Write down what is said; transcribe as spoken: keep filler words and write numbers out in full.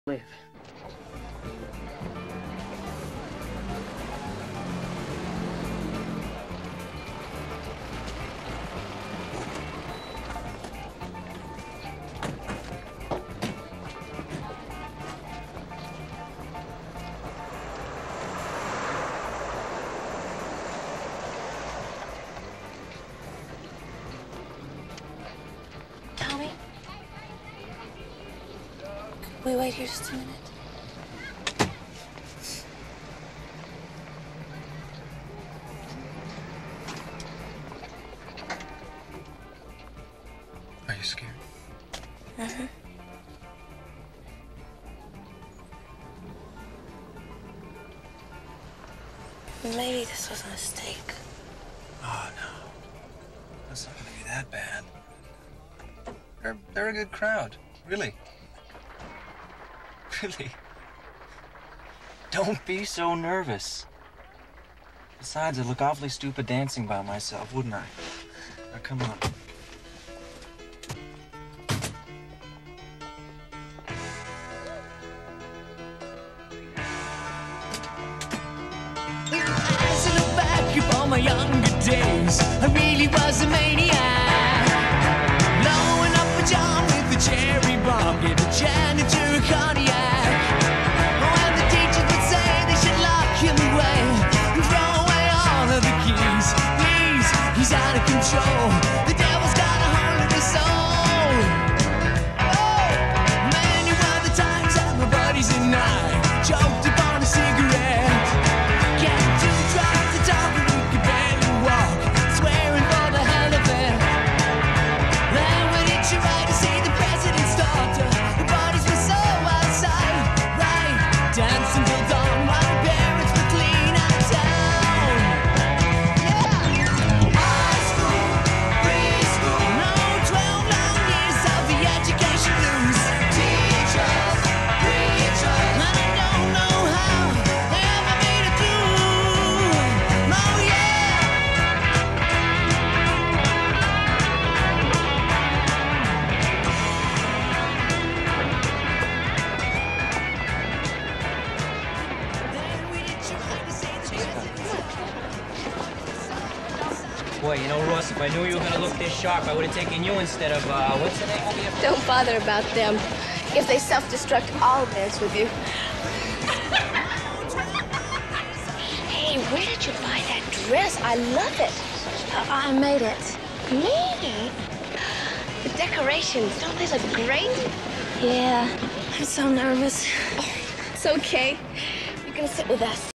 live. Tommy? Can we wait here just a minute? Are you scared? Uh-huh. Maybe this was a mistake. Oh, no. It's not gonna be that bad. They're, they're a good crowd. Really. Really. Don't be so nervous. Besides, I'd look awfully stupid dancing by myself, wouldn't I? Now, come on. As I look back upon my younger days, I really was a maniac. Blowing up a John with a cherry bomb, give a janitor a cognac. When the teachers would say they should lock him away and throw away all of the keys, please, he's out of control. The devil's got a hold of his soul. Oh, many were the times that my buddies and I choked upon a cigarette. Boy, you know, Ross, if I knew you were gonna look this sharp, I would have taken you instead of, uh, what's the name over here? Don't bother about them. If they self-destruct, I'll dance with you. Hey, where did you buy that dress? I love it. Uh, I made it. Made it? The decorations, don't they look great? Yeah, I'm so nervous. Oh, it's okay. You can sit with us.